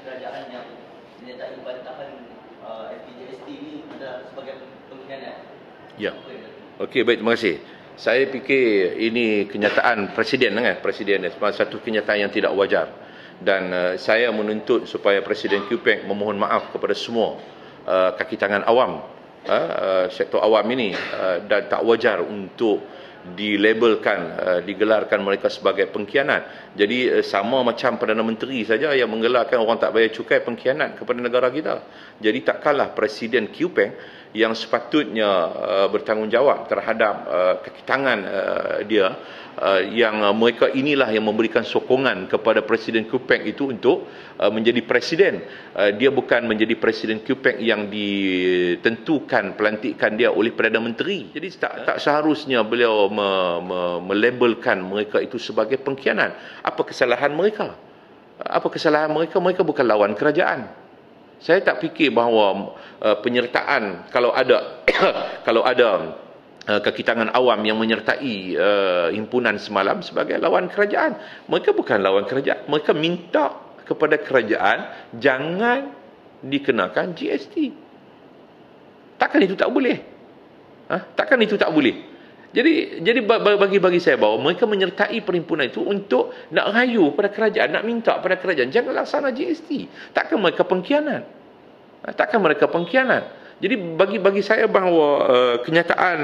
kerajaan yang menyertai bantahan FPJST ini adalah sebagai pengkhianat. Ya. Okey, baik, terima kasih. Saya fikir ini kenyataan Presiden kan? Presiden satu kenyataan yang tidak wajar. Dan saya menuntut supaya Presiden QPEC memohon maaf kepada semua kaki tangan awam, sektor awam ini, dan tak wajar untuk dilabelkan, digelarkan mereka sebagai pengkhianat. Jadi sama macam Perdana Menteri saja yang menggelarkan orang tak bayar cukai pengkhianat kepada negara kita. Jadi tak kalah Presiden QPEC yang sepatutnya bertanggungjawab terhadap kaki tangan dia, yang mereka inilah yang memberikan sokongan kepada Presiden QPEC itu untuk menjadi presiden. Dia bukan menjadi Presiden QPEC yang ditentukan pelantikan dia oleh Perdana Menteri. Jadi tak seharusnya beliau melabelkan mereka itu sebagai pengkhianat. Apa kesalahan mereka? Apa kesalahan mereka? Mereka bukan lawan kerajaan. Saya tak fikir bahawa penyertaan, kalau ada kalau ada kaki tangan awam yang menyertai himpunan semalam sebagai lawan kerajaan. Mereka bukan lawan kerajaan. Mereka minta kepada kerajaan jangan dikenakan GST. Takkan itu tak boleh? Takkan itu tak boleh? Jadi bagi saya bahawa mereka menyertai perhimpunan itu untuk nak rayu pada kerajaan, nak minta pada kerajaan jangan laksana GST. Takkan mereka pengkhianat? Takkan mereka pengkhianat? Jadi bagi saya bahawa kenyataan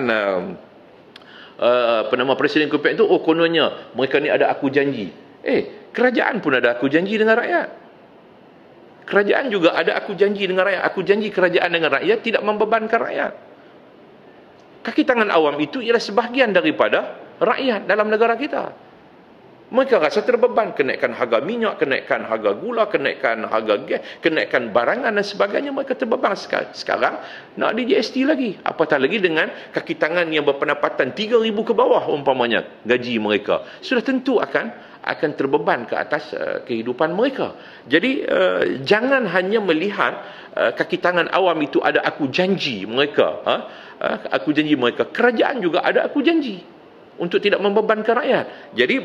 Presiden QPEC itu, kononnya mereka ni ada aku janji. Kerajaan pun ada aku janji dengan rakyat. Kerajaan juga ada aku janji dengan rakyat. Aku janji kerajaan dengan rakyat tidak membebankan rakyat. Kaki tangan awam itu ialah sebahagian daripada rakyat dalam negara kita. Mereka rasa terbeban, kenaikan harga minyak, kenaikan harga gula, kenaikan harga gas, kenaikan barangan dan sebagainya. Mereka terbeban sekarang nak di GST lagi. Apatah lagi dengan kaki tangan yang berpendapatan 3,000 ke bawah umpamanya gaji mereka. Sudah tentu akan terbeban ke atas kehidupan mereka. Jadi jangan hanya melihat kaki tangan awam itu ada aku janji mereka. Aku janji mereka. Kerajaan juga ada aku janji untuk tidak membebankan rakyat. Jadi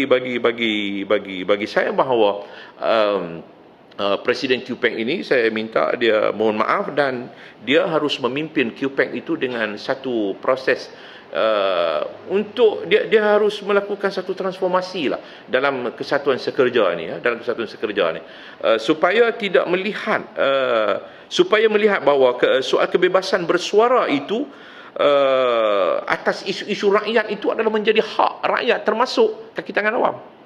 bagi saya bahawa Presiden QPEC ini, saya minta dia mohon maaf dan dia harus memimpin QPEC itu dengan satu proses untuk dia harus melakukan satu transformasi lah dalam kesatuan sekerja ni, supaya tidak melihat supaya melihat bahawa soal kebebasan bersuara itu atas isu-isu rakyat itu adalah menjadi hak rakyat, termasuk kaki tangan awam.